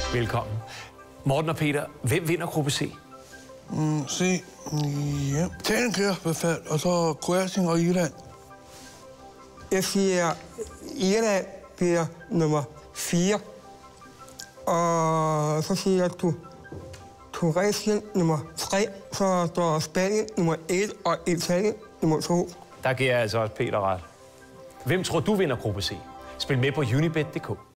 Velkommen. Morten og Peter, hvem vinder gruppe C? Se, ja. Italien kan befald, og så Kroatien og Irland. Jeg siger, Irland bliver nummer 4. Og så siger du Tunesien nummer 3, så står Spanien nummer 1 og Italien nummer 2. Der giver jeg altså også Peter ret. Hvem tror du vinder gruppe C? Spil med på unibet.dk.